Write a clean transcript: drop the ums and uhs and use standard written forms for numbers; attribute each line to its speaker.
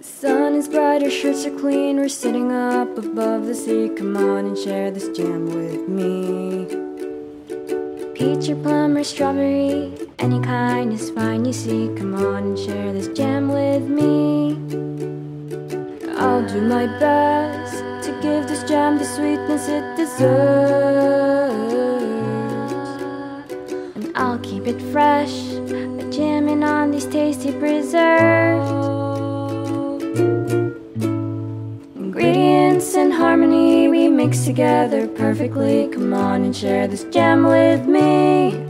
Speaker 1: The sun is bright, our shirts are clean, we're sitting up above the sea. Come on and share this jam with me. Peach or plum or strawberry, any kind is fine, you see. Come on and share this jam with me. I'll do my best to give this jam the sweetness it deserves, and I'll keep it fresh by jamming on these tasty preserves. Ingredients in harmony we mix together perfectly. Come on and share this jam with me.